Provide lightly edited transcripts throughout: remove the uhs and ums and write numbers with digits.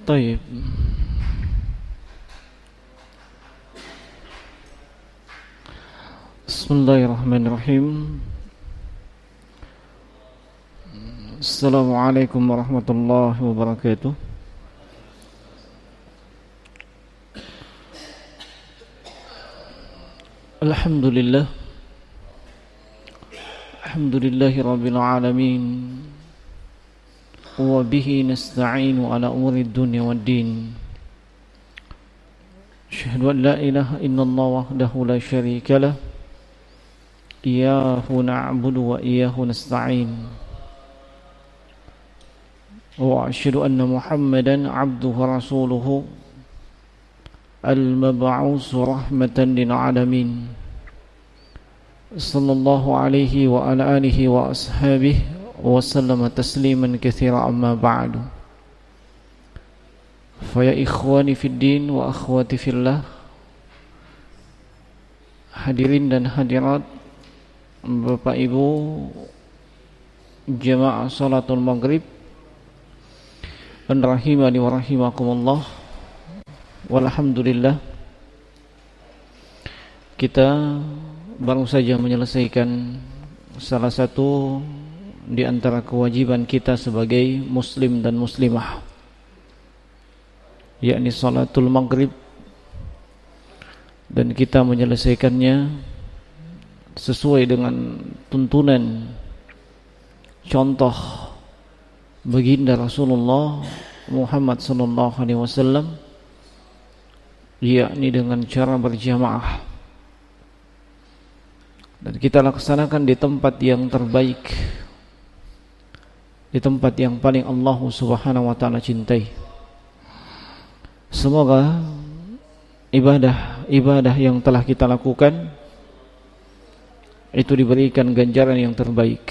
طيب. Bismillahirrahmanirrahim. Assalamualaikum warahmatullahi wabarakatuh. Alhamdulillah. Alhamdulillahi rabbil alamin. Wa bihi nasta'inu ala umuri dunya waddin. Asyhadu an la ilaha illallah wahdahu la syarika lah. Iyyahu na'budu wa iyyahu nasta'in. Wa asyhadu anna Muhammadan 'abduhu wa rasuluhu al-mab'uts rahmatan lil 'alamin. Sallallahu alaihi wa ala alihi wa ashabihi wa sallama tasliman katsiran amma ba'du. Fa ya ikhwani fid din wa akhwati fillah. Hadirin dan hadirat, Bapak Ibu jamaah salatul maghrib, rahimani wa rahimakumullah. Walhamdulillah, kita baru saja menyelesaikan salah satu di antara kewajiban kita sebagai muslim dan muslimah, yakni salatul maghrib, dan kita menyelesaikannya sesuai dengan tuntunan contoh baginda Rasulullah Muhammad sallallahu alaihi wasallam, yakni dengan cara berjamaah, dan kita laksanakan di tempat yang terbaik, di tempat yang paling Allah Subhanahu wa taala cintai. Semoga ibadah yang telah kita lakukan itu diberikan ganjaran yang terbaik.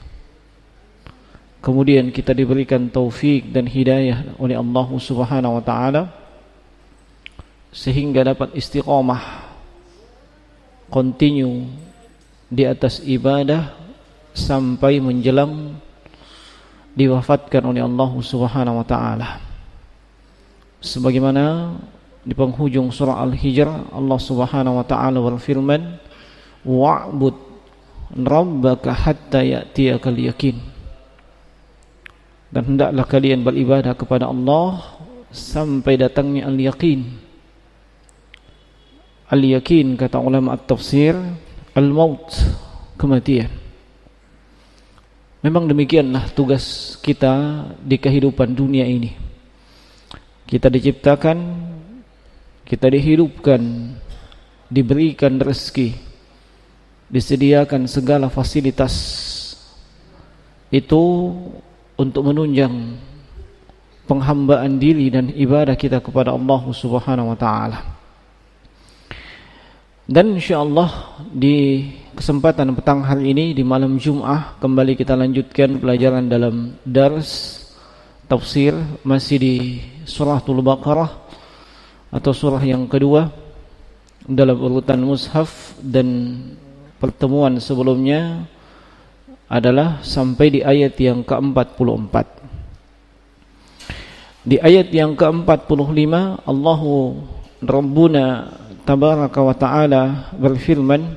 Kemudian kita diberikan taufik dan hidayah oleh Allah Subhanahu wa taala sehingga dapat istiqamah, continue di atas ibadah sampai menjelang diwafatkan oleh Allah Subhanahu wa taala. Sebagaimana di penghujung surah Al-Hijr Allah Subhanahu wa taala berfirman, wa'bud rabbaka hatta ya'tiyakal yakin. Dan hendaklah kalian beribadah kepada Allah sampai datangnya al-yaqin. Al-yaqin kata ulama at-tafsir, al-maut, kematian. Memang demikianlah tugas kita di kehidupan dunia ini. Kita diciptakan, kita dihidupkan, diberikan rezeki, disediakan segala fasilitas itu untuk menunjang penghambaan diri dan ibadah kita kepada Allah Subhanahu wa taala. Dan insyaallah di kesempatan petang hari ini di malam Jumat kembali kita lanjutkan pelajaran dalam dars tafsir masih di Suratul Baqarah atau surah yang kedua dalam urutan mushaf, dan pertemuan sebelumnya adalah sampai di ayat yang ke-44. Di ayat yang ke-45 Allahu Rabbuna tabaraka wa ta'ala berfirman,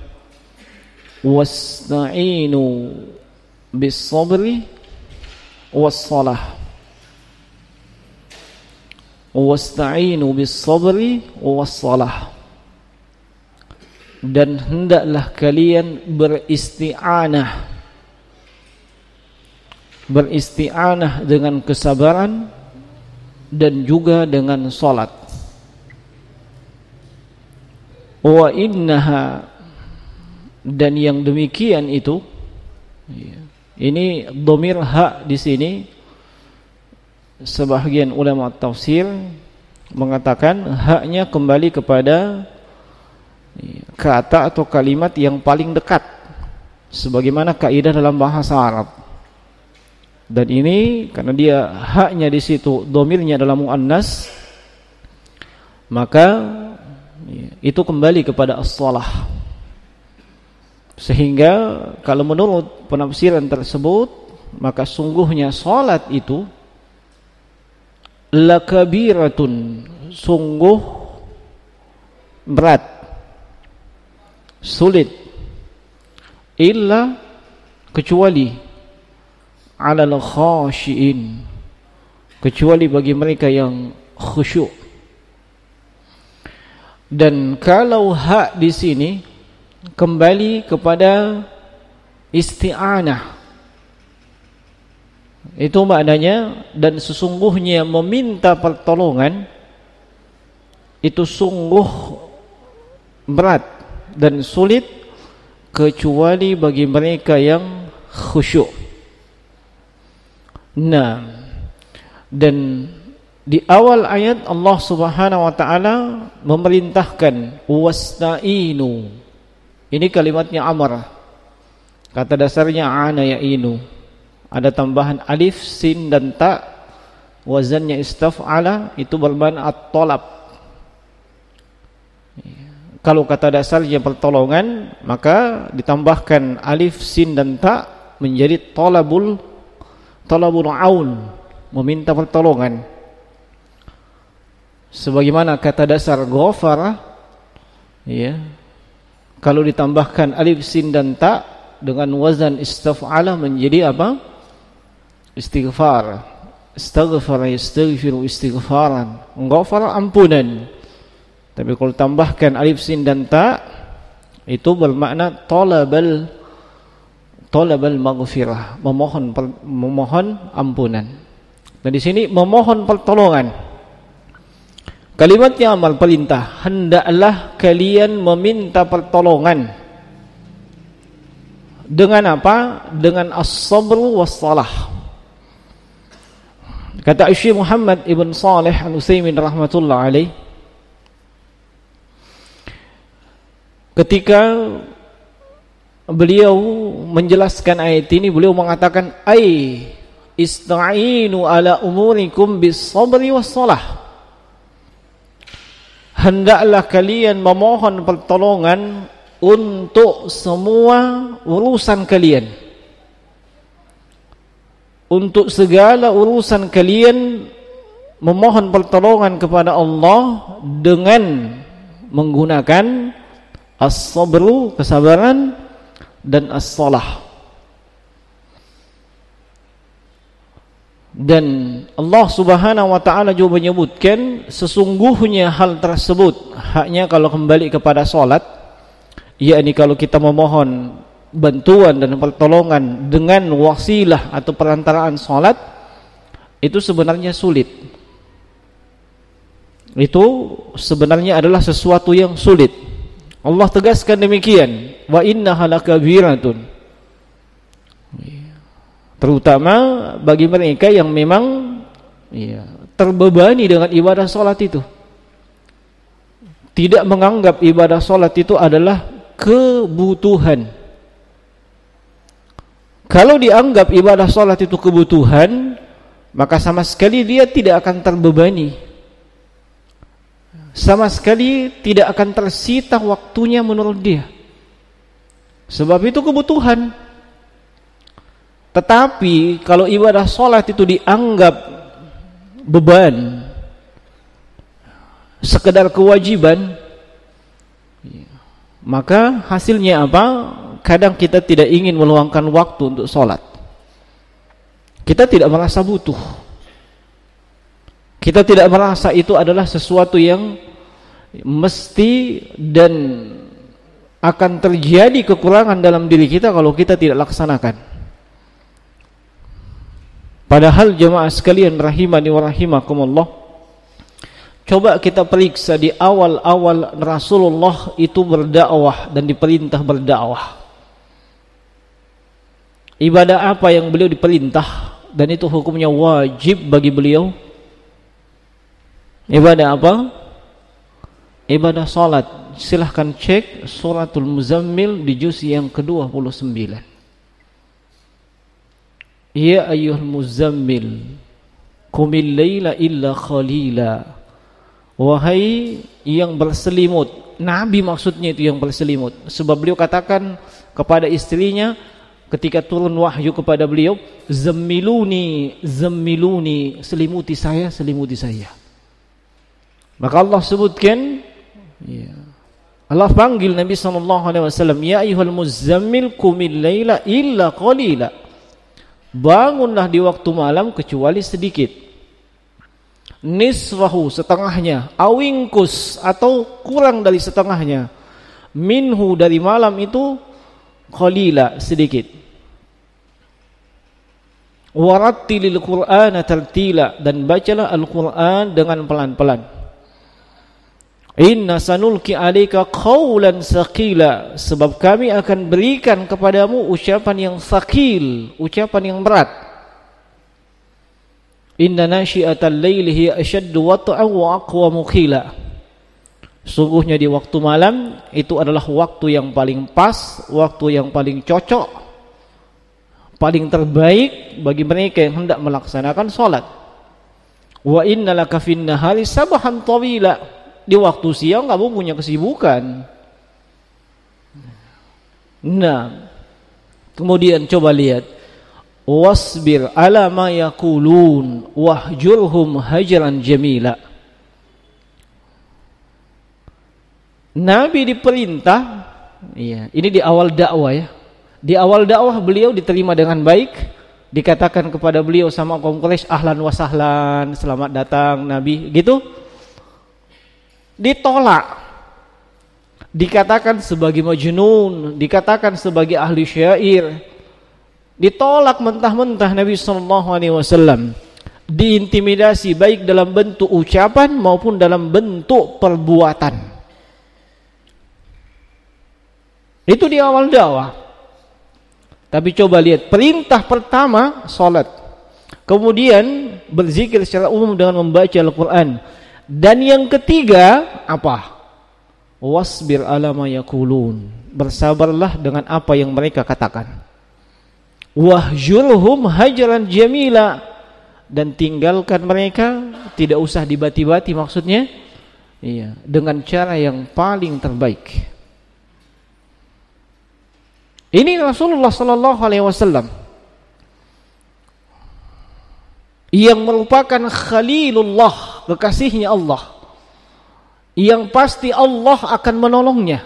wasta'inu bis sabri was salah. Wasta'inu bis sabri was salah. Dan hendaklah kalian beristi'anah dengan kesabaran dan juga dengan salat. Wa innaha, dan yang demikian itu, ini dhamir ha di sini sebahagian ulama tafsir mengatakan haknya kembali kepada kata atau kalimat yang paling dekat sebagaimana kaidah dalam bahasa Arab. Dan ini karena dia haknya di situ dhamirnya adalah muannas, maka itu kembali kepada as-shalah. Sehingga kalau menurut penafsiran tersebut, maka sungguhnya salat itu lakabiratun, sungguh berat, sulit, illa, kecuali, alal khashiin, kecuali bagi mereka yang khusyuk. Dan kalau hak di sini kembali kepada isti'anah, itu maknanya, dan sesungguhnya meminta pertolongan itu sungguh berat dan sulit kecuali bagi mereka yang khusyuk. Nah, dan di awal ayat Allah Subhanahu wa taala memerintahkan wasta'inu. Ini kalimatnya amar. Kata dasarnya ana ya'inu. Ada tambahan alif, sin dan ta, wazannya istaf'ala, itu bermakna at-talab. Kalau kata dasarnya pertolongan, maka ditambahkan alif, sin dan ta menjadi talabul aun, meminta pertolongan. Sebagaimana kata dasar ghafara, ya, kalau ditambahkan alif, sin dan ta dengan wazan istaf'ala menjadi apa? Istighfar. Istaghfara yastaghfiru istighfaran. Ghafara, ampunan. Tapi kalau tambahkan alif, sin dan ta, itu bermakna talabal maghfirah, memohon ampunan. Dan di sini memohon pertolongan. Kalimatnya amal, perintah, hendaklah kalian meminta pertolongan. Dengan apa? Dengan as-sabru was-salah. Kata Syekh Muhammad ibn Salih Al-Utsaimin rahmatullah alaih, ketika beliau menjelaskan ayat ini, beliau mengatakan ai ista'inu ala umurikum bis-sabri was-salah. Hendaklah kalian memohon pertolongan untuk semua urusan kalian. Untuk segala urusan kalian memohon pertolongan kepada Allah dengan menggunakan as-sabru, kesabaran, dan as-salah. Dan Allah Subhanahu wa taala juga menyebutkan sesungguhnya hal tersebut haknya kalau kembali kepada salat, yakni kalau kita memohon bantuan dan pertolongan dengan wasilah atau perantaraan salat, itu sebenarnya sulit. Itu sebenarnya adalah sesuatu yang sulit. Allah tegaskan demikian, wa innaha lakabiratun. Terutama bagi mereka yang memang terbebani dengan ibadah salat itu. Tidak menganggap ibadah salat itu adalah kebutuhan. Kalau dianggap ibadah salat itu kebutuhan, maka sama sekali dia tidak akan terbebani. Sama sekali tidak akan tersita waktunya menurut dia. Sebab itu kebutuhan. Tetapi kalau ibadah salat itu dianggap beban, sekedar kewajiban, maka hasilnya apa? Kadang kita tidak ingin meluangkan waktu untuk sholat. Kita tidak merasa butuh. Kita tidak merasa itu adalah sesuatu yang mesti dan akan terjadi kekurangan dalam diri kita kalau kita tidak laksanakan. Padahal jemaah sekalian rahimani wa rahimakumullah, coba kita periksa di awal-awal Rasulullah itu berdakwah dan diperintah berdakwah. Ibadah apa yang beliau diperintah dan itu hukumnya wajib bagi beliau? Ibadah apa? Ibadah salat. Silahkan cek suratul Muzammil di juz yang ke-29. Ya ayyuhal muzammil qumil laila illa qalila. Wahai yang berselimut. Nabi maksudnya itu yang berselimut. Sebab beliau katakan kepada istrinya, ketika turun wahyu kepada beliau, zammiluni, zammiluni, selimuti saya, selimuti saya. Maka Allah sebutkan, ya, Allah panggil Nabi SAW, ya ayyuhal muzammil qumil laila illa qalila. Bangunlah di waktu malam kecuali sedikit. Nisfahu, setengahnya, awingkus, atau kurang dari setengahnya. Minhu, dari malam itu, qalila, sedikit. Warattilil Qur'ana tartila, dan bacalah Al-Qur'an dengan pelan-pelan. Inna sanulki alaika qawlan saqila, sebab kami akan berikan kepadamu ucapan yang saqil, ucapan yang berat. Inna nasyi'atal laili hiya ashaddu wat'an wa aqwamu qila. Sungguhnya di waktu malam itu adalah waktu yang paling pas, waktu yang paling cocok, paling terbaik bagi mereka yang hendak melaksanakan salat. Wa innalaka fin nahari sabahan tawila. Di waktu siang kamu punya kesibukan. Nah, kemudian coba lihat, wasbir ala ma yaqulun wahjurhum hajran jamila. Nabi diperintah, iya, ini di awal dakwah ya. Di awal dakwah beliau diterima dengan baik, dikatakan kepada beliau sama kaum Quraisy, ahlan wa sahlan, selamat datang Nabi, gitu. Ditolak, dikatakan sebagai majnun, dikatakan sebagai ahli syair, ditolak mentah-mentah Nabi SAW, diintimidasi baik dalam bentuk ucapan maupun dalam bentuk perbuatan. Itu di awal dakwah. Tapi coba lihat, perintah pertama salat, kemudian berzikir secara umum dengan membaca Al-Quran. Dan yang ketiga apa? Wasbir ala ma yaqulun, bersabarlah dengan apa yang mereka katakan. Wahjurhum hajran jamila, dan tinggalkan mereka, tidak usah dibati-bati maksudnya, iya, dengan cara yang paling terbaik. Ini Rasulullah sallallahu alaihi wasallam yang merupakan Khalilullah, kekasihnya Allah, yang pasti Allah akan menolongnya.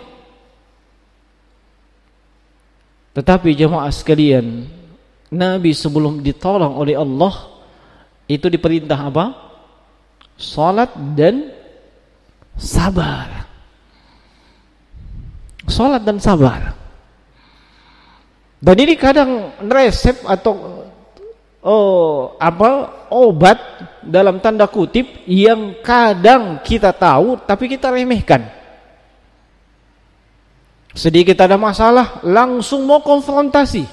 Tetapi jemaah sekalian, Nabi sebelum ditolong oleh Allah itu diperintah apa? Salat dan sabar. Salat dan sabar. Dan ini kadang resep atau obat dalam tanda kutip yang kadang kita tahu tapi kita remehkan. Sedikit ada masalah langsung mau konfrontasi.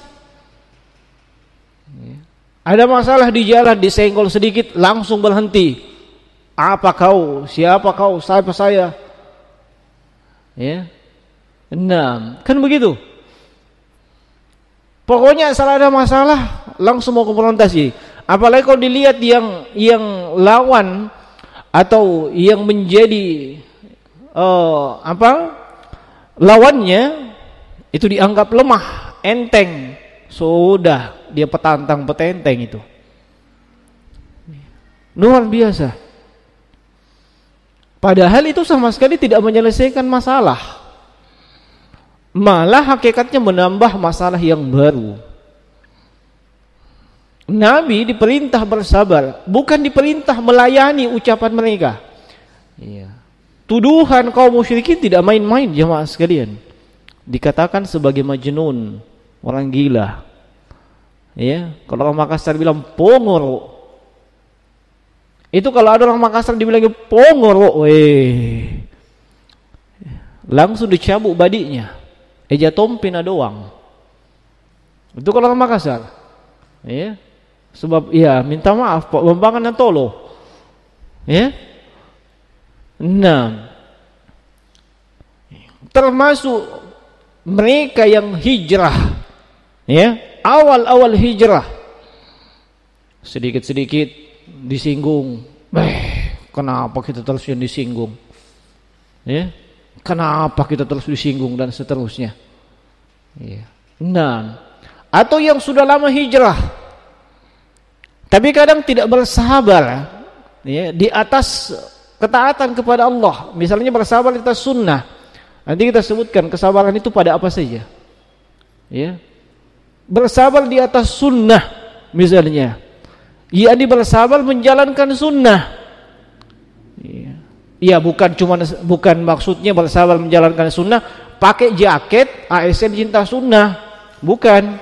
Ada masalah di jalan disenggol sedikit langsung berhenti. Apa kau? Siapa kau? Siapa saya? Ya. Nah, kan begitu. Pokoknya asal ada masalah langsung mau konfrontasi. Apalagi kalau dilihat yang lawan atau yang menjadi lawannya itu dianggap lemah, enteng, sudah dia petantang petenteng itu. Luar biasa. Padahal itu sama sekali tidak menyelesaikan masalah. Malah hakikatnya menambah masalah yang baru. Nabi diperintah bersabar, bukan diperintah melayani ucapan mereka. Iya. Tuduhan kaum musyrikin tidak main-main jemaah sekalian. Dikatakan sebagai majnun, orang gila. Ya, kalau orang Makassar bilang pongoro. Itu kalau ada orang Makassar dibilang pongoro, langsung dicabut badinya. Eja tompina doang. Itu kalau orang Makassar. Ya. Sebab ya minta maaf Pak Bambangan tolo. Ya. Nah, termasuk mereka yang hijrah, ya, awal-awal hijrah sedikit-sedikit disinggung. Kenapa kita terus yang disinggung? Ya. Kenapa kita terus disinggung dan seterusnya? Ya. Nah, atau yang sudah lama hijrah tapi kadang tidak bersabar ya, di atas ketaatan kepada Allah, misalnya bersabar di atas sunnah. Nanti kita sebutkan kesabaran itu pada apa saja ya. Bersabar di atas sunnah misalnya, yakni bersabar menjalankan sunnah ya, bukan maksudnya bersabar menjalankan sunnah pakai jaket ASN cinta sunnah, bukan.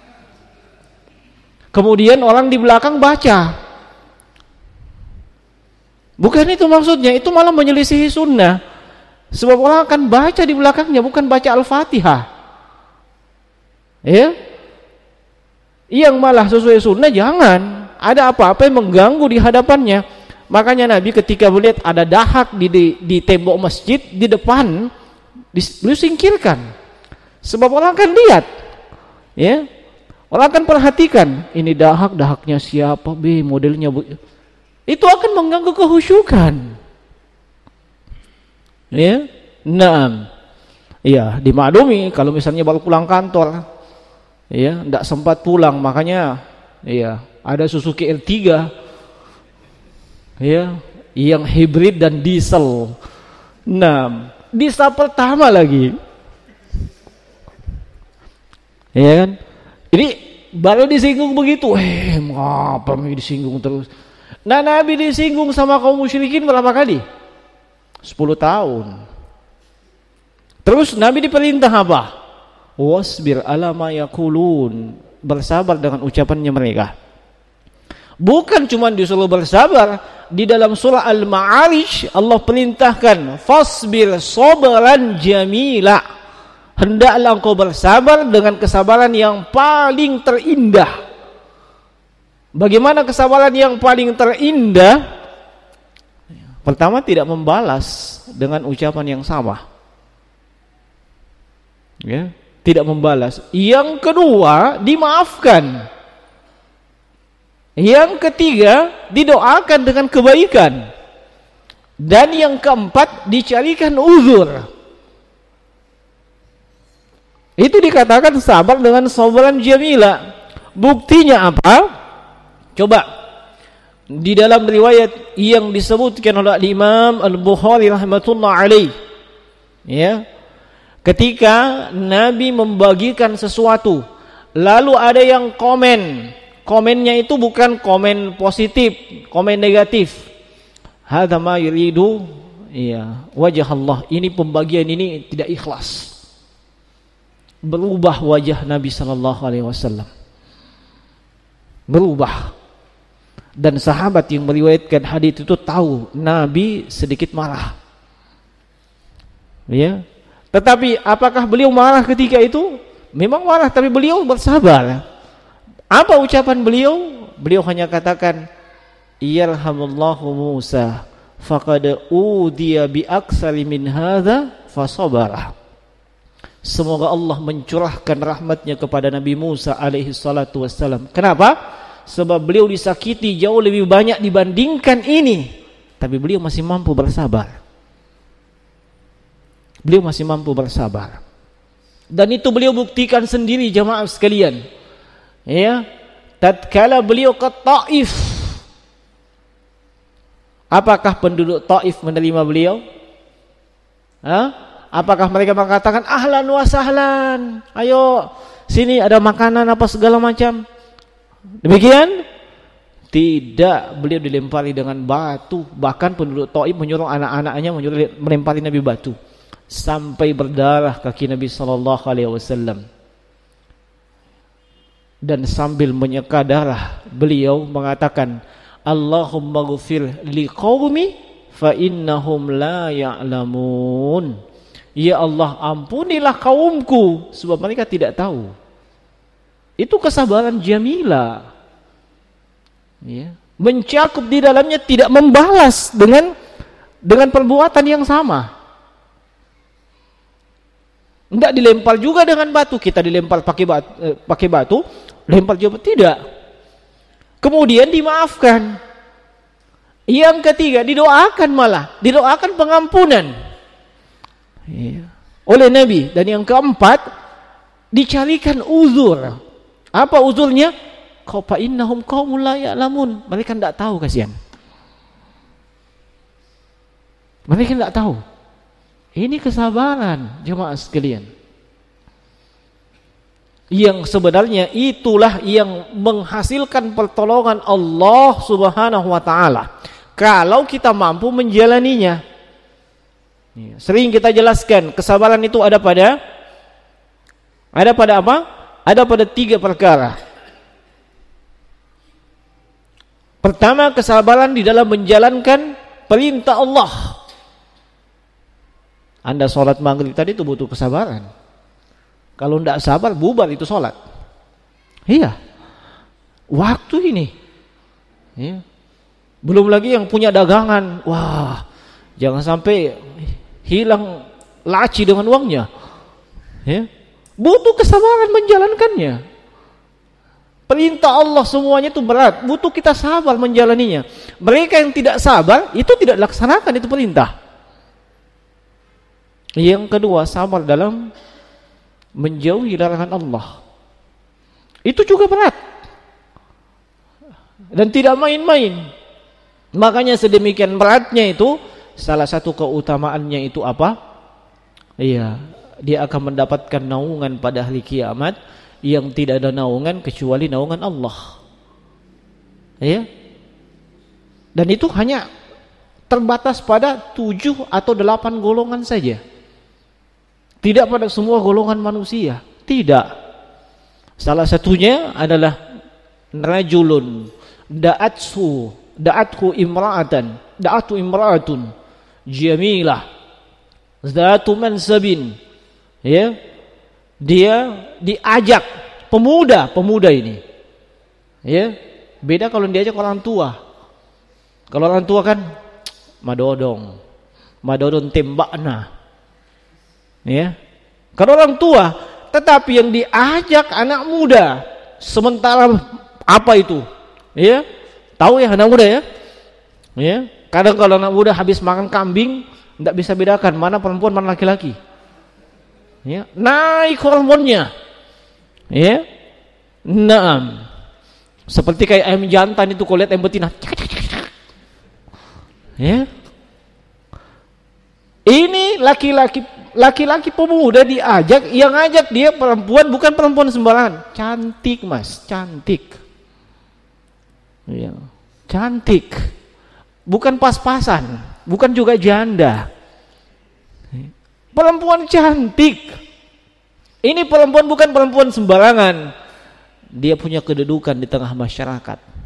Kemudian orang di belakang baca, bukan itu maksudnya. Itu malah menyelisihi sunnah. Sebab orang akan baca di belakangnya, bukan baca Al-Fatihah ya. Yang malah sesuai sunnah jangan ada apa-apa yang mengganggu di hadapannya. Makanya Nabi ketika melihat ada dahak di tembok masjid di depan, beliau singkirkan. Sebab orang akan lihat ya, orang akan perhatikan ini dahaknya siapa, modelnya itu akan mengganggu kehusyukan ya. Naam ya, dimaklumi kalau misalnya baru pulang kantor ya, tidak sempat pulang, makanya ya ada Suzuki L3 ya, yang hibrid dan diesel. Nah, diesel pertama lagi ya kan, ini baru disinggung begitu, ngapa nih disinggung terus. Nah, Nabi disinggung sama kaum musyrikin berapa kali? 10 tahun. Terus Nabi diperintah apa? Wasbir ala ma yaqulun, bersabar dengan ucapannya mereka. Bukan cuma disuruh bersabar, di dalam surah Al-Ma'arij Allah perintahkan fasbir sabran jamila, hendaklah engkau bersabar dengan kesabaran yang paling terindah. Bagaimana kesabaran yang paling terindah? Pertama, tidak membalas dengan ucapan yang sama ya, tidak membalas. Yang kedua, dimaafkan. Yang ketiga, didoakan dengan kebaikan. Dan yang keempat, dicarikan uzur. Itu dikatakan sabar dengan sabran jamila. Buktinya apa? Coba di dalam riwayat yang disebutkan oleh Imam Al-Bukhari rahmatullah alaih ya, ketika Nabi membagikan sesuatu lalu ada yang komennya itu bukan komen positif, komen negatif. Hadza ma yuridu ya wajah Allah, ini pembagian ini tidak ikhlas. Berubah wajah Nabi sallallahu alaihi wasallam, berubah. Dan sahabat yang meriwayatkan hadis itu tahu Nabi sedikit marah ya. Tetapi apakah beliau marah ketika itu? Memang marah, tapi beliau bersabar. Apa ucapan beliau? Beliau hanya katakan yarhamullahu Musa faqad udiya bi aksari min hadza fasabara. Semoga Allah mencurahkan rahmatnya kepada Nabi Musa alaihi salatu wassalam. Kenapa? Sebab beliau disakiti jauh lebih banyak dibandingkan ini, tapi beliau masih mampu bersabar. Beliau masih mampu bersabar. Dan itu beliau buktikan sendiri jamaah sekalian. Ya, tatkala beliau ke Taif, apakah penduduk Taif menerima beliau? Apakah mereka mengatakan ahlan wa sahlan, ayo sini ada makanan apa segala macam? Demikian? Tidak, beliau dilempari dengan batu. Bahkan penduduk Taif menyuruh anak-anaknya melempari Nabi batu sampai berdarah kaki Nabi sallallahu alaihi wasallam. Dan sambil menyeka darah, beliau mengatakan, Allahumma ghfir liqaumi fa innahum la ya'lamun. Ya Allah, ampunilah kaumku sebab mereka tidak tahu. Itu kesabaran jamila ya. Mencakup di dalamnya tidak membalas dengan perbuatan yang sama. Tidak dilempar juga dengan batu. Kita dilempar pakai batu, lempar juga tidak. Kemudian dimaafkan. Yang ketiga, didoakan, malah didoakan pengampunan ya, oleh Nabi. Dan yang keempat, dicarikan uzur. Apa uzurnya? Fa innahum qaumul la ya'lamun. Mereka tidak tahu, kasihan. Mereka tidak tahu. Ini kesabaran, jemaah sekalian. Yang sebenarnya itulah yang menghasilkan pertolongan Allah Subhanahu wa taala. Kalau kita mampu menjalaninya. Sering kita jelaskan, kesabaran itu ada pada apa? Ada pada 3 perkara. Pertama, kesabaran di dalam menjalankan perintah Allah. Anda sholat maghrib tadi itu butuh kesabaran. Kalau tidak sabar, bubar itu sholat. Iya. Waktu ini. Ya. Belum lagi yang punya dagangan. Wah, jangan sampai hilang laci dengan uangnya. Ya. Butuh kesabaran menjalankannya. Perintah Allah semuanya itu berat. Butuh kita sabar menjalaninya. Mereka yang tidak sabar, itu tidak laksanakan itu perintah. Yang kedua, sabar dalam menjauhi larangan Allah. Itu juga berat. Dan tidak main-main. Makanya sedemikian beratnya itu, salah satu keutamaannya itu apa? Iya, dia akan mendapatkan naungan pada hari kiamat yang tidak ada naungan kecuali naungan Allah. Ya. Dan itu hanya terbatas pada 7 atau 8 golongan saja. Tidak pada semua golongan manusia. Tidak. Salah satunya adalah rajulun da'athu imra'atun jamilah zatu mansabin. Ya. Dia diajak pemuda ini. Ya. Beda kalau diajak orang tua. Kalau orang tua kan madodong tembakna. Ya. Kalau orang tua, tetapi yang diajak anak muda. Sementara apa itu? Ya. Tahu ya anak muda ya? Ya. Kadang kalau anak muda habis makan kambing, tidak bisa bedakan mana perempuan mana laki-laki. Ya. Naik hormonnya. Ya. Naam. Seperti kayak ayam jantan itu kalau lihat ayam betina. Ya. Ini laki-laki pemuda diajak, yang ngajak dia perempuan, bukan perempuan sembarangan. Cantik, Mas, cantik. Ya. Cantik. Bukan pas-pasan, bukan juga janda. Perempuan cantik. Ini perempuan bukan perempuan sembarangan. Dia punya kedudukan di tengah masyarakat.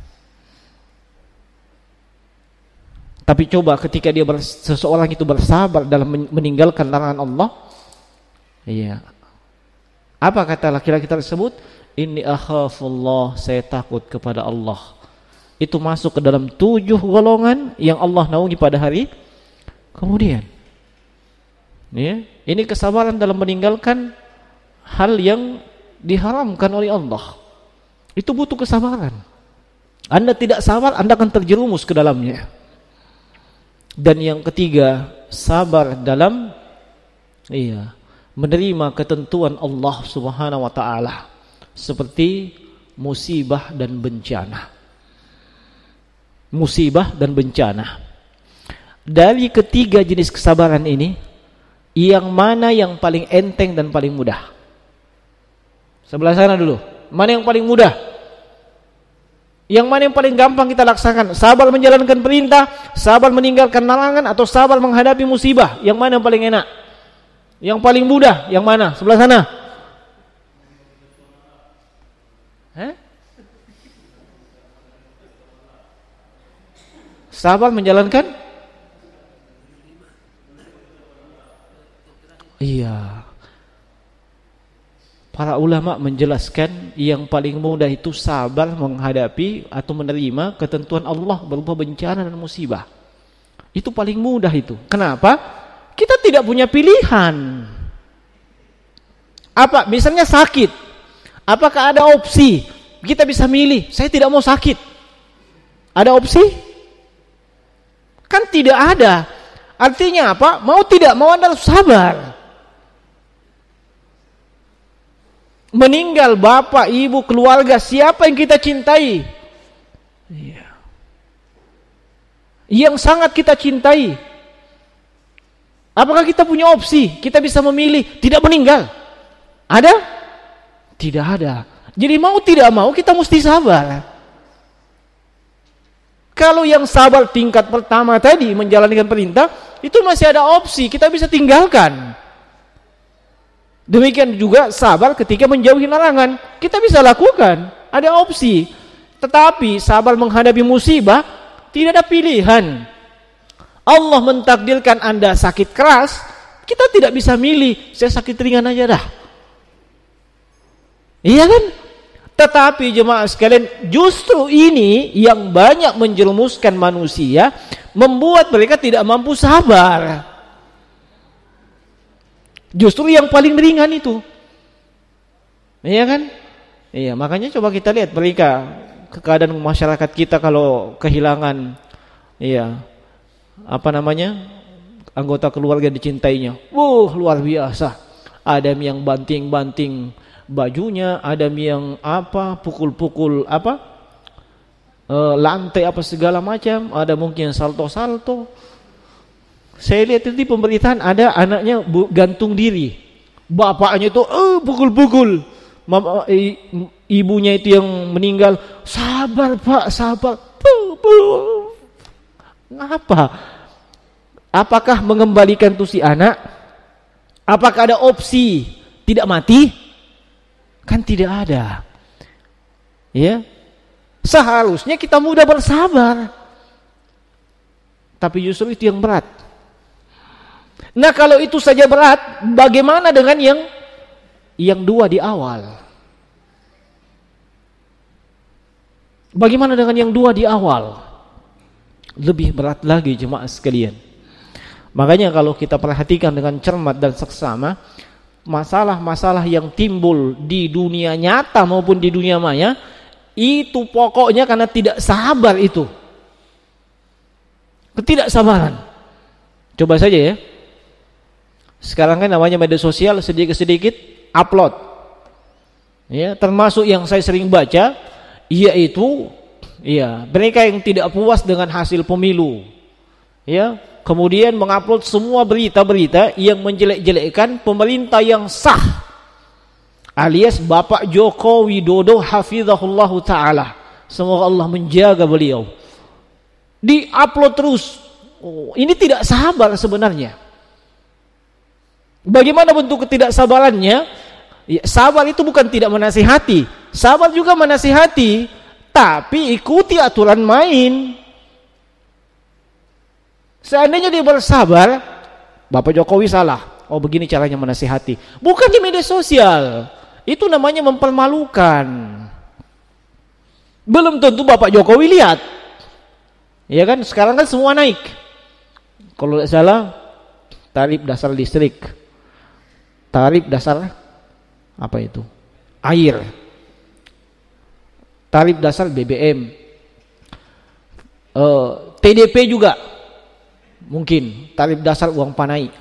Tapi coba ketika seseorang itu bersabar dalam meninggalkan larangan Allah, iya. Apa kata laki-laki tersebut? Inni akhafullah, saya takut kepada Allah. Itu masuk ke dalam 7 golongan yang Allah naungi pada hari kemudian. Ya, ini kesabaran dalam meninggalkan hal yang diharamkan oleh Allah. Itu butuh kesabaran. Anda tidak sabar, Anda akan terjerumus ke dalamnya. Dan yang ketiga, sabar dalam menerima ketentuan Allah Subhanahu wa taala seperti musibah dan bencana. Musibah dan bencana. Dari ketiga jenis kesabaran ini, yang mana yang paling enteng dan paling mudah? Sebelah sana dulu. Mana yang paling mudah? Yang mana yang paling gampang kita laksanakan? Sabar menjalankan perintah, sabar meninggalkan larangan, atau sabar menghadapi musibah? Yang mana yang paling enak? Yang paling mudah yang mana? Sebelah sana. Sabar menjalankan? Iya. Para ulama menjelaskan yang paling mudah itu sabar menghadapi atau menerima ketentuan Allah berupa bencana dan musibah. Itu paling mudah itu. Kenapa? Kita tidak punya pilihan. Apa? Misalnya sakit. Apakah ada opsi? Kita bisa milih, saya tidak mau sakit. Ada opsi? Kan tidak ada. Artinya apa? Mau tidak mau Anda harus sabar. Meninggal bapak, ibu, keluarga, siapa yang kita cintai? Iya. Yang sangat kita cintai. Apakah kita punya opsi? Kita bisa memilih tidak meninggal? Ada? Tidak ada. Jadi mau tidak mau kita mesti sabar. Kalau yang sabar tingkat pertama tadi menjalankan perintah, itu masih ada opsi, kita bisa tinggalkan. Demikian juga sabar ketika menjauhi larangan, kita bisa lakukan, ada opsi. Tetapi sabar menghadapi musibah tidak ada pilihan. Allah mentakdirkan Anda sakit keras, kita tidak bisa milih, saya sakit ringan aja dah. Iya kan? Tetapi jemaah sekalian, justru ini yang banyak menjerumuskan manusia, membuat mereka tidak mampu sabar. Justru yang paling ringan itu. Iya kan? Iya, makanya coba kita lihat mereka, keadaan masyarakat kita kalau kehilangan anggota keluarga dicintainya. Luar biasa. Ada yang banting-banting bajunya, ada yang pukul-pukul lantai segala macam, ada mungkin salto-salto. Saya lihat itu di pemberitaan ada anaknya gantung diri, bapaknya itu pukul-pukul, ibunya itu yang meninggal, sabar pak, sabar. Ngapa? Apakah mengembalikan tuh si anak? Apakah ada opsi tidak mati? Kan tidak ada. Ya, seharusnya kita mudah bersabar, tapi justru itu yang berat. Nah, kalau itu saja berat, bagaimana dengan yang dua di awal? Bagaimana dengan yang dua di awal? Lebih berat lagi jemaah sekalian. Makanya kalau kita perhatikan dengan cermat dan seksama, masalah-masalah yang timbul di dunia nyata maupun di dunia maya, itu pokoknya karena tidak sabar itu. Ketidaksabaran. Coba saja ya. Sekarang kan namanya media sosial, sedikit-sedikit upload. Ya, termasuk yang saya sering baca, yaitu mereka yang tidak puas dengan hasil pemilu. Ya, kemudian mengupload semua berita-berita yang menjelek-jelekkan pemerintah yang sah, alias Bapak Joko Widodo hafizahullahu taala. Semoga Allah menjaga beliau. Di-upload terus. Ini tidak sabar sebenarnya. Bagaimana bentuk ketidaksabarannya? Ya, sabar itu bukan tidak menasihati. Sabar juga menasihati, tapi ikuti aturan main. Seandainya dia bersabar, Bapak Jokowi salah. Begini caranya menasihati. Bukan di media sosial. Itu namanya mempermalukan. Belum tentu Bapak Jokowi lihat. Ya kan, sekarang kan semua naik. Kalau tidak salah, tarif dasar listrik. Tarif dasar air, tarif dasar BBM, TDP juga mungkin, tarif dasar uang panai,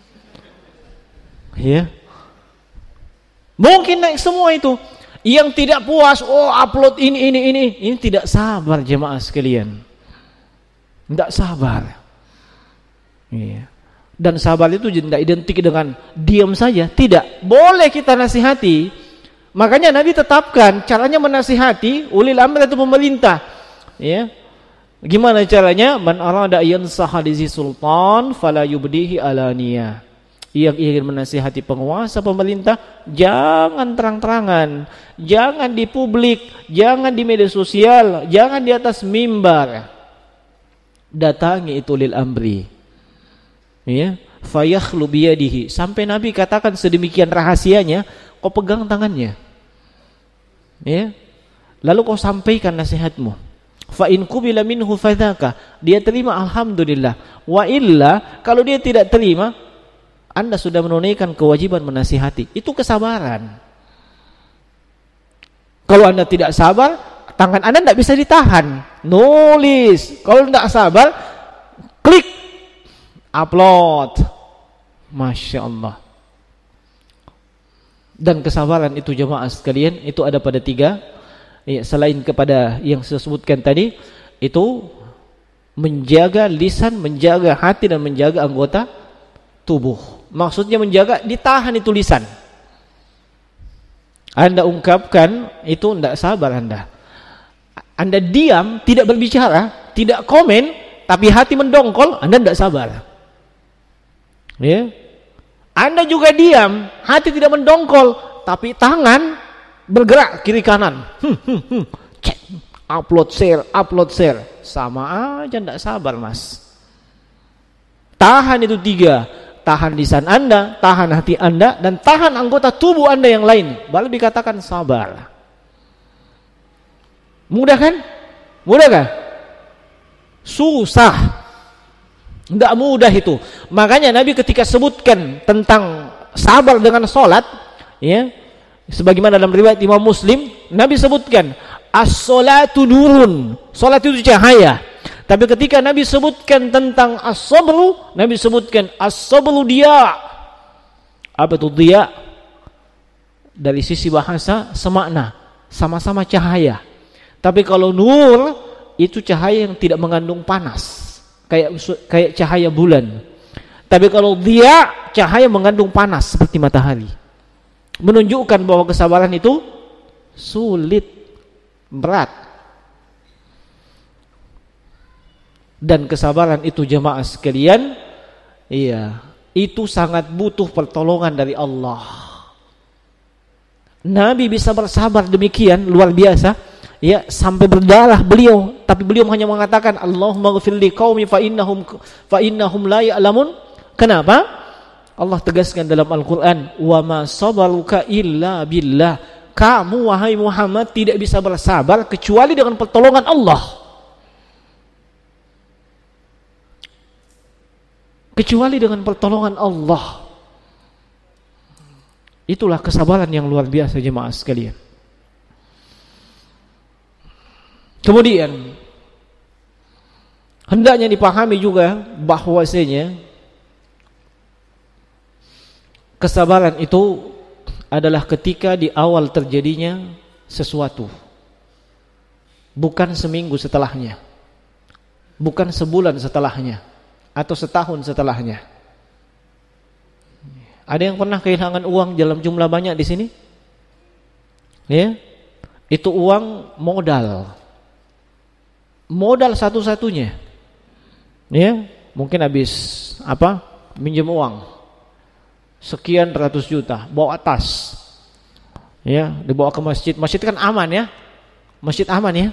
ya mungkin naik semua itu. Yang tidak puas, upload ini tidak sabar jemaah sekalian, tidak sabar. Iya. Dan sabar itu tidak identik dengan diam saja, tidak. Boleh kita nasihati. Makanya Nabi tetapkan caranya menasihati ulil amri itu pemerintah. Ya. Gimana caranya? Man arada yansaha lizi sultan fala yubdihi alaniyah. Yang ingin menasihati penguasa pemerintah, jangan terang-terangan, jangan di publik, jangan di media sosial, jangan di atas mimbar. Datangi itu ulil amri. Ya, fayakhlu biyadihi, sampai Nabi katakan sedemikian rahasianya, kau pegang tangannya. Ya. Lalu kau sampaikan nasihatmu. Fa in qubila minhu fadzaka, dia terima alhamdulillah. Wa illa, kalau dia tidak terima, Anda sudah menunaikan kewajiban menasihati. Itu kesabaran. Kalau Anda tidak sabar, tangan Anda tidak bisa ditahan. Nulis. Kalau tidak sabar, klik upload. Masya Allah. Dan kesabaran itu jemaah sekalian itu ada pada 3. Ya, selain kepada yang saya sebutkan tadi, itu menjaga lisan, menjaga hati, dan menjaga anggota tubuh. Maksudnya menjaga, ditahan itu lisan. Anda ungkapkan itu tidak sabar Anda. Anda diam, tidak berbicara, tidak komen, tapi hati mendongkol, Anda tidak sabar. Ya. Anda juga diam, hati tidak mendongkol, tapi tangan bergerak kiri kanan. Cek, upload share. Sama aja tidak sabar, Mas. Tahan itu 3. Tahan lisan Anda, tahan hati Anda, dan tahan anggota tubuh Anda yang lain. Baru dikatakan sabar. Mudah kan? Mudah kan? Susah. Tidak mudah itu. Makanya Nabi ketika sebutkan tentang sabar dengan sholat, ya, sebagaimana dalam riwayat Imam Muslim, Nabi sebutkan as-sholatu nurun. Sholat itu cahaya. Tapi ketika Nabi sebutkan tentang as-sabru, Nabi sebutkan as-sabru dia. Apa itu dia? Dari sisi bahasa semakna, sama-sama cahaya. Tapi kalau nur itu cahaya yang tidak mengandung panas. Kayak cahaya bulan. Tapi kalau dia cahaya mengandung panas seperti matahari. Menunjukkan bahwa kesabaran itu sulit, berat. Dan kesabaran itu jemaah sekalian, iya, itu sangat butuh pertolongan dari Allah. Nabi bisa bersabar demikian luar biasa, ya, sampai berdarah beliau, tapi beliau hanya mengatakan Allahumma ghfir li qaumi fa innahum la ya'lamun. Kenapa? Allah tegaskan dalam Al-Qur'an, wa ma sabaruka illa billah. Kamu wahai Muhammad tidak bisa bersabar kecuali dengan pertolongan Allah. Kecuali dengan pertolongan Allah. Itulah kesabaran yang luar biasa jemaah sekalian. Kemudian hendaknya dipahami juga bahwasanya kesabaran itu adalah ketika di awal terjadinya sesuatu, bukan seminggu setelahnya, bukan sebulan setelahnya, atau setahun setelahnya. Ada yang pernah kehilangan uang dalam jumlah banyak di sini? Ya, itu uang modal satu-satunya, ya, mungkin habis minjem uang sekian ratus juta, bawa tas, ya, dibawa ke masjid. Masjid kan aman ya, masjid aman ya.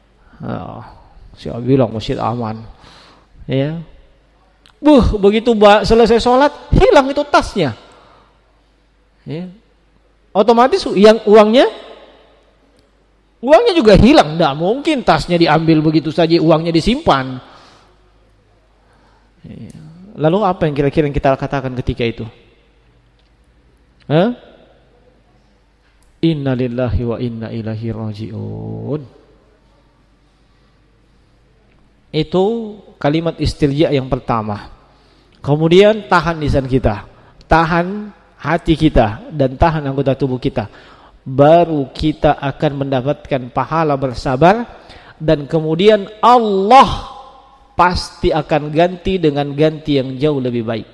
Siapa bilang masjid aman? Ya, begitu selesai sholat hilang itu tasnya, ya, otomatis yang uangnya juga hilang. Tidak mungkin tasnya diambil begitu saja, uangnya disimpan. Lalu apa yang kira-kira kita katakan ketika itu? Inna lillahi wa inna ilaihi raji'un. Itu kalimat istirja yang pertama. Kemudian tahan lisan kita, tahan hati kita, dan tahan anggota tubuh kita. Baru kita akan mendapatkan pahala bersabar, dan kemudian Allah pasti akan ganti dengan ganti yang jauh lebih baik.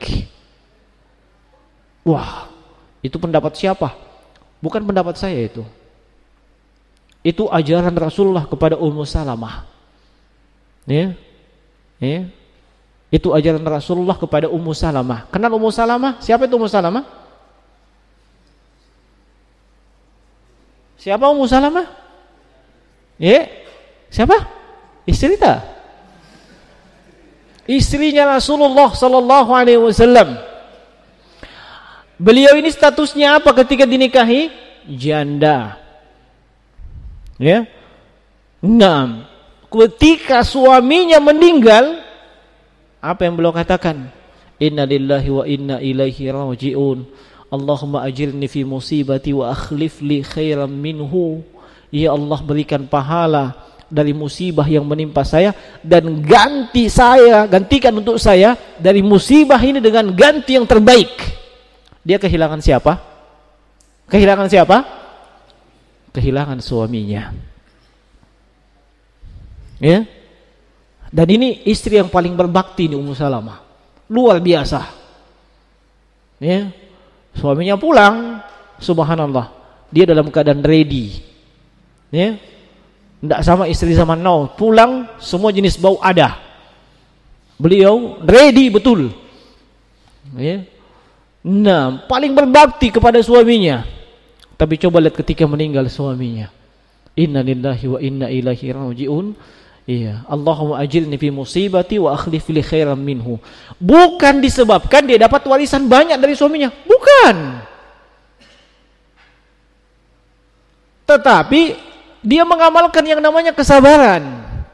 Wah, itu pendapat siapa? Bukan pendapat saya itu. Itu ajaran Rasulullah kepada Ummu Salamah. Ya. Itu ajaran Rasulullah kepada Ummu Salamah. Kenal Ummu Salamah? Siapa itu Ummu Salamah? Siapa Ummu Salamah? Ya, siapa? Istri tak? Istrinya Rasulullah sallallahu alaihi wasallam. Beliau ini statusnya apa ketika dinikahi? Janda. Ya. 6. Ketika suaminya meninggal, apa yang beliau katakan? Inna lillahi wa inna ilaihi raji'un. Allahumma ajirni fi musibati wa akhlif li khairan minhu. Ya Allah, berikan pahala dari musibah yang menimpa saya, dan gantikan untuk saya dari musibah ini dengan ganti yang terbaik. Dia kehilangan siapa? Kehilangan siapa? Kehilangan suaminya. Ya. Dan ini istri yang paling berbakti di Ummu Salamah. Luar biasa. Ya. Suaminya pulang, subhanallah, dia dalam keadaan ready. Ya. Tidak sama istri zaman now, pulang semua jenis bau ada. Beliau ready betul. Ya. Nah, paling berbakti kepada suaminya. Tapi coba lihat ketika meninggal suaminya. Inna lillahi wa inna ilaihi raji'un. Iya, Allahumma ajilni fi musibati wa akhlif li khairan minhu. Bukan disebabkan dia dapat warisan banyak dari suaminya, bukan. Tetapi dia mengamalkan yang namanya kesabaran.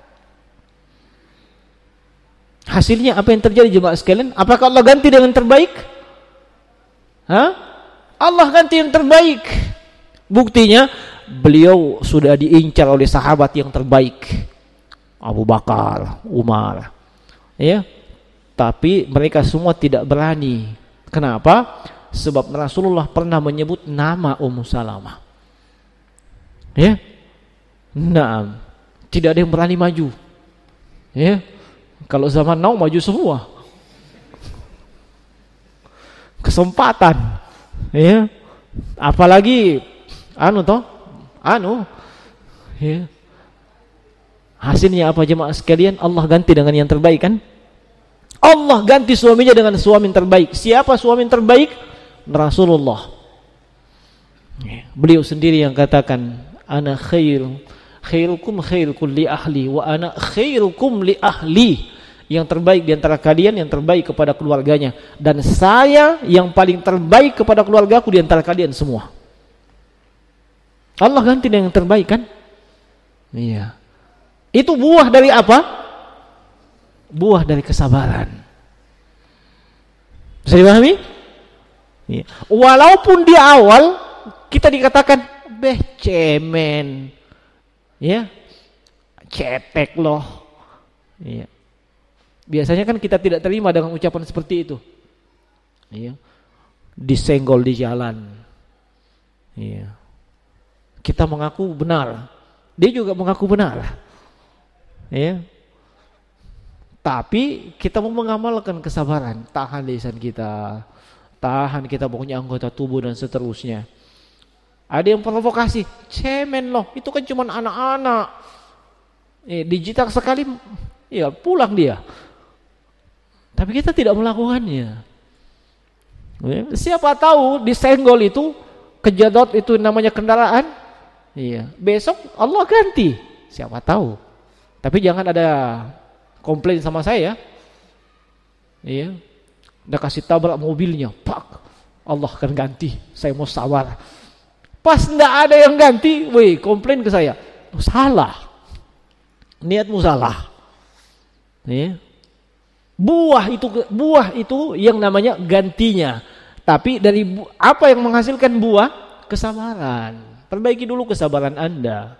Hasilnya apa yang terjadi jemaah sekalian? Apakah Allah ganti dengan terbaik? Hah? Allah ganti yang terbaik. Buktinya beliau sudah diincar oleh sahabat yang terbaik. Abu Bakar, Umar. Ya. Tapi mereka semua tidak berani. Kenapa? Sebab Rasulullah pernah menyebut nama Ummu Salamah. Ya. Nah, tidak ada yang berani maju. Ya. Kalau zaman now maju semua. Kesempatan. Ya. Apalagi ya. Hasilnya apa jemaah sekalian? Allah ganti dengan yang terbaik kan? Allah ganti suaminya dengan suami yang terbaik. Siapa suami yang terbaik? Rasulullah. Beliau sendiri yang katakan, ana khairukum li ahli wa ana khairukum li ahli. Yang terbaik di antara kalian yang terbaik kepada keluarganya, dan saya yang paling terbaik kepada keluargaku di antara kalian semua. Allah ganti dengan yang terbaik kan? Iya. Itu buah dari apa? Buah dari kesabaran. Bisa dipahami? Ya. Walaupun di awal kita dikatakan cemen, ya, cetek loh. Ya. Biasanya kan kita tidak terima dengan ucapan seperti itu. Ya. Disenggol di jalan. Ya. Kita mengaku benar, dia juga mengaku benar. Ya. Tapi kita mau mengamalkan kesabaran, tahan lisan kita, tahan kita punya anggota tubuh dan seterusnya. Ada yang provokasi, cemen loh, itu kan cuma anak-anak. Digital sekali, ya pulang dia. Tapi kita tidak melakukannya. Ya. Siapa tahu disenggol itu, kejedot itu namanya kendaraan. Iya. Besok Allah ganti, siapa tahu. Tapi jangan ada komplain sama saya. Iya. Udah kasih tabrak mobilnya, pak, Allah akan ganti, saya mau sabar. Pas enggak ada yang ganti, komplain ke saya. Salah. Niatmu salah. Iya. Buah itu yang namanya gantinya. Tapi dari apa yang menghasilkan buah? Kesabaran. Perbaiki dulu kesabaran Anda.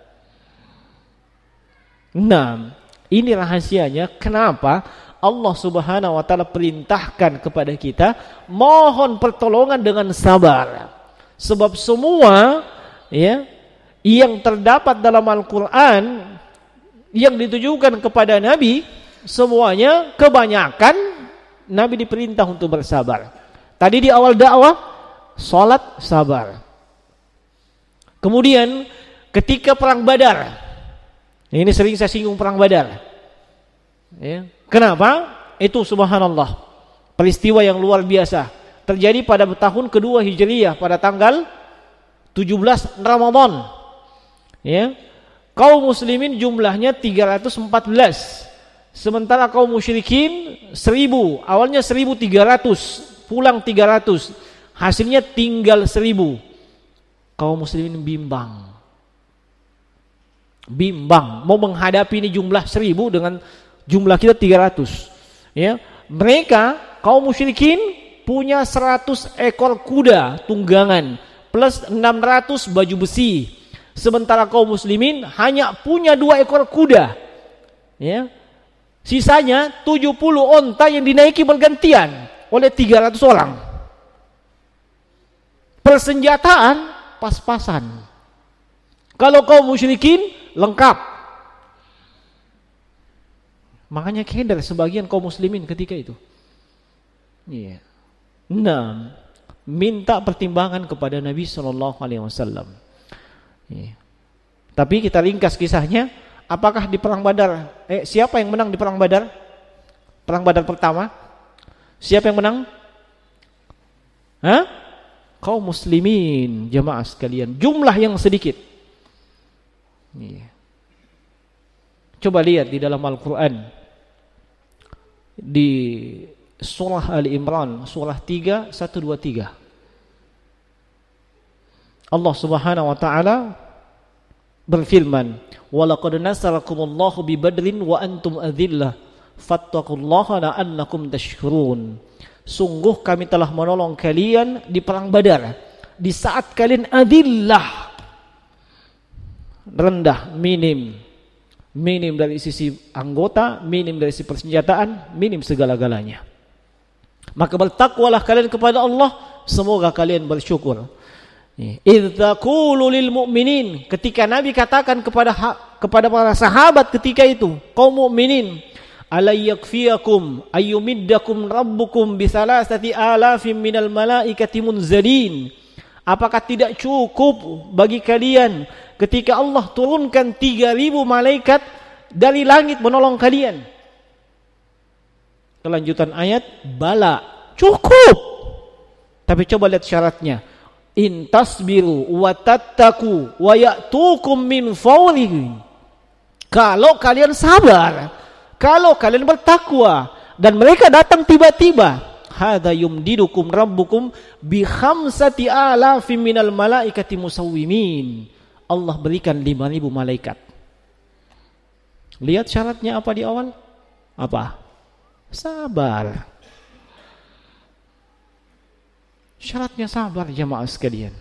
Nah, ini rahasianya kenapa Allah Subhanahu wa taala perintahkan kepada kita mohon pertolongan dengan sabar. Sebab semua ya yang terdapat dalam Al-Qur'an yang ditujukan kepada Nabi, semuanya kebanyakan Nabi diperintah untuk bersabar. Tadi di awal dakwah, salat sabar. Kemudian ketika perang Badar, ini sering saya singgung perang Badar. Ya. Kenapa? Itu subhanallah, peristiwa yang luar biasa. Terjadi pada tahun kedua Hijriyah pada tanggal 17 Ramadan. Ya. Kaum muslimin jumlahnya 314. Sementara kaum musyrikin 1000. Awalnya 1300, pulang 300. Hasilnya tinggal 1000. Kaum muslimin bimbang mau menghadapi ini jumlah 1000 dengan jumlah kita 300. Ya, mereka kaum musyrikin punya 100 ekor kuda tunggangan plus 600 baju besi. Sementara kaum muslimin hanya punya 2 ekor kuda. Ya. Sisanya 70 onta yang dinaiki bergantian oleh 300 orang. Persenjataan pas-pasan. Kalau kaum musyrikin lengkap. Makanya keder sebagian kaum muslimin ketika itu. Iya. Nah, minta pertimbangan kepada Nabi sallallahu alaihi wasallam. Iya. Tapi kita ringkas kisahnya, apakah di perang Badar siapa yang menang di perang Badar? Perang Badar pertama? Siapa yang menang? Hah? Kaum muslimin, jamaah sekalian, jumlah yang sedikit. Iya. Coba lihat di dalam Al-Quran, di surah Ali Imran, surah 3, 1, 2, 3. Allah subhanahu wa ta'ala berfirman, وَلَقَدْ نَصَرَكُمُ اللَّهُ بِبَدْرٍ وَأَنْتُمْ أَذِلَّةٌ فَاتَّقُوا اللَّهَ لَعَلَّكُمْ تَشْكُرُونَ. Sungguh kami telah menolong kalian di perang Badar di saat kalian adillah, rendah, minim dari sisi anggota, minim dari sisi persenjataan, minim segala-galanya. Maka bertakwalah kalian kepada Allah, semoga kalian bersyukur. Idz taqulu lil mu'minin, ketika Nabi katakan kepada para sahabat ketika itu, kaum mukminin, ala yakfiyakum ayyumiddakum rabbukum bi salasati alafin minal malaikati munzalin. Apakah tidak cukup bagi kalian ketika Allah turunkan 3.000 malaikat dari langit menolong kalian? Kelanjutan ayat, bala, cukup. Tapi coba lihat syaratnya. In tasbiru wa tattaku wa ya'tukum min fawrihi. Kalau kalian sabar, kalau kalian bertakwa dan mereka datang tiba-tiba, hadza yumdidukum rabbukum bi khamsati alafin minal malaikati musawwimin. Allah berikan 5.000 malaikat. Lihat syaratnya apa di awal? Apa? Sabar. Syaratnya sabar, jamaah sekalian.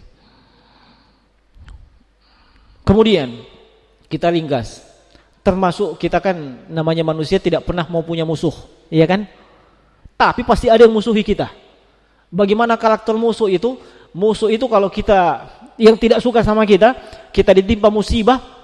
Kemudian kita ringkas. Termasuk kita kan namanya manusia tidak pernah mau punya musuh, iya kan? Tapi pasti ada yang musuhi kita. Bagaimana karakter musuh itu? Musuh itu kalau kita yang tidak suka sama kita ditimpa musibah,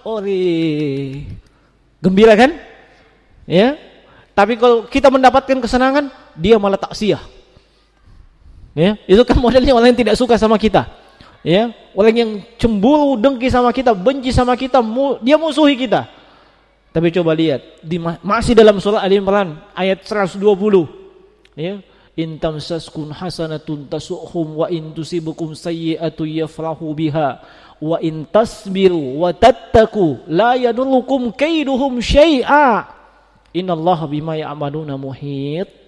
gembira kan? Ya. Tapi kalau kita mendapatkan kesenangan, dia malah taksiyah. Ya, itu kan modelnya orang yang tidak suka sama kita. Ya, orang yang cemburu, dengki sama kita, benci sama kita, dia musuhi kita. Tapi coba lihat masih dalam surah Ali Imran ayat 120. Ya, in tamsaskun hasanatun tasuhum wa in tusibukum sayyi'atun yafrahu biha wa in tasbiru wa tattaku la yadurrukum kaiduhum syai'a innallaha bima ya'maluna muhit.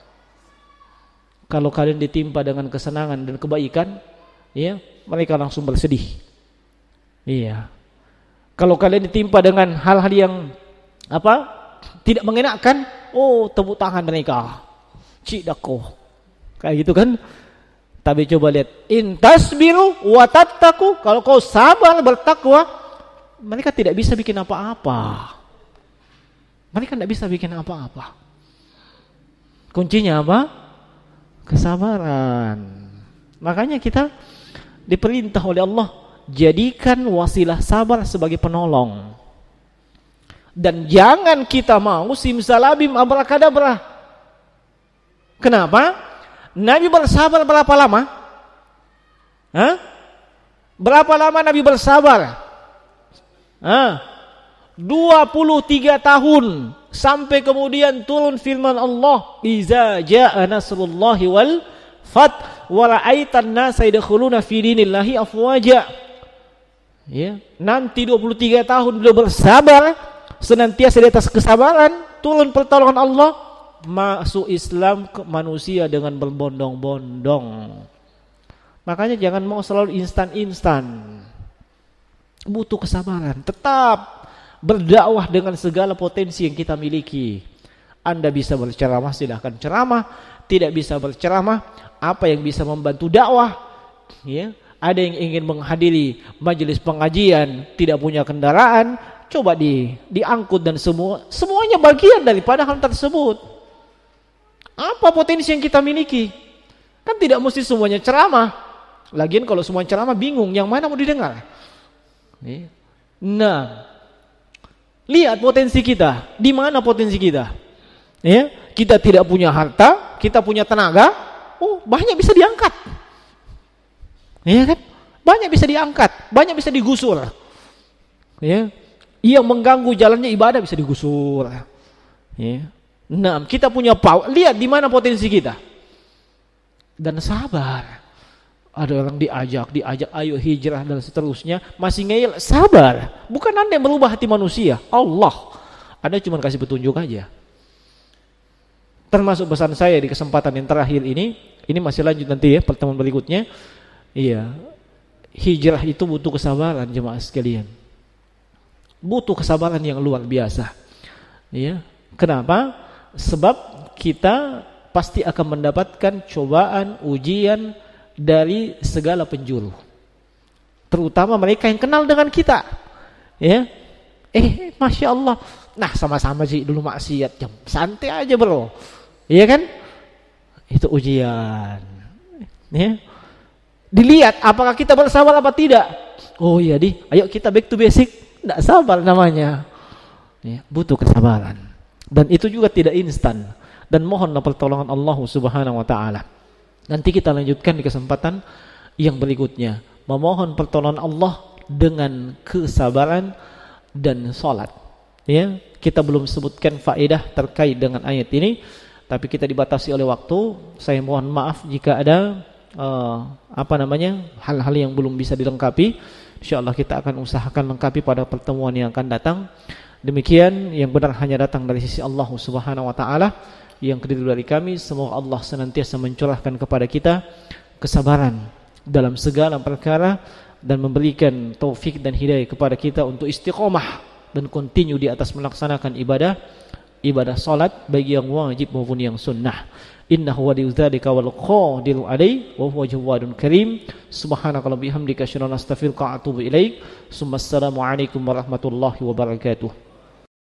Kalau kalian ditimpa dengan kesenangan dan kebaikan, ya, mereka langsung bersedih. Iya. Kalau kalian ditimpa dengan hal-hal yang tidak mengenakan, tepuk tangan mereka. Cidako. Kayak gitu kan? Tapi coba lihat, in tasbiru wa tattaku, kalau kau sabar bertakwa, mereka tidak bisa bikin apa-apa. Mereka tidak bisa bikin apa-apa. Kuncinya apa? Kesabaran. Makanya kita diperintah oleh Allah, jadikan wasilah sabar sebagai penolong. Dan jangan kita mau simsalabim abrakadabra. Kenapa? Nabi bersabar berapa lama? Berapa lama Nabi bersabar? 23 tahun. Sampai kemudian turun firman Allah, iza jaa nasrullahi wal fath wa ra'aitan nasa yadkhuluna fi dinillahi afwaja. Ya, nanti 23 tahun beliau bersabar, senantiasa di atas kesabaran, turun pertolongan Allah, masuk Islam ke manusia dengan berbondong-bondong. Makanya jangan mau selalu instan-instan. Butuh kesabaran, tetap berdakwah dengan segala potensi yang kita miliki. Anda bisa berceramah, silahkan ceramah. Tidak bisa berceramah, apa yang bisa membantu dakwah? Ya, ada yang ingin menghadiri majelis pengajian, tidak punya kendaraan, coba diangkut dan semuanya bagian daripada hal tersebut. Apa potensi yang kita miliki? Kan tidak mesti semuanya ceramah. Lagian kalau semua ceramah bingung yang mana mau didengar. Nah, lihat potensi kita, di mana potensi kita. Ya, kita tidak punya harta, kita punya tenaga, banyak bisa diangkat. Ya kan? Banyak bisa diangkat, banyak bisa digusur. Ya. Yang mengganggu jalannya ibadah bisa digusur. Ya. Nah, kita punya power, lihat di mana potensi kita. Dan sabar. Ada orang diajak, ayo hijrah dan seterusnya, masih ngeyel, sabar. Bukan Anda yang merubah hati manusia, Allah. Anda cuma kasih petunjuk aja. Termasuk pesan saya di kesempatan yang terakhir ini masih lanjut nanti ya, pertemuan berikutnya. Iya. Hijrah itu butuh kesabaran jemaah sekalian. Butuh kesabaran yang luar biasa. Iya. Kenapa? Sebab kita pasti akan mendapatkan cobaan, ujian dari segala penjuru, terutama mereka yang kenal dengan kita. Ya, masya Allah. Nah, sama-sama sih dulu maksiat, santai aja bro. Iya kan? Itu ujian. Ya, dilihat apakah kita bersabar apa tidak. Oh iya ayo kita back to basic. Tidak sabar namanya. Ya, butuh kesabaran. Dan itu juga tidak instan. Dan mohonlah pertolongan Allah Subhanahu Wa Taala. Nanti kita lanjutkan di kesempatan yang berikutnya. Memohon pertolongan Allah dengan kesabaran dan salat. Ya, kita belum sebutkan faedah terkait dengan ayat ini, tapi kita dibatasi oleh waktu. Saya mohon maaf jika ada hal-hal yang belum bisa dilengkapi. Insyaallah kita akan usahakan lengkapi pada pertemuan yang akan datang. Demikian yang benar hanya datang dari sisi Allah Subhanahu Wa Taala. Yang keliru dari kami, semoga Allah senantiasa mencurahkan kepada kita kesabaran dalam segala perkara dan memberikan taufik dan hidayah kepada kita untuk istiqomah dan continue di atas melaksanakan ibadah salat baik yang wajib maupun yang sunnah. Innahu waliyudzalika wal qadiru alaihi wa huwa jawadun karim. Subhanakallahumma bihamdika asyhadu an la ilaha illa anta astaghfiruka wa atubu ilaik. Assalamu alaikum warahmatullahi wabarakatuh.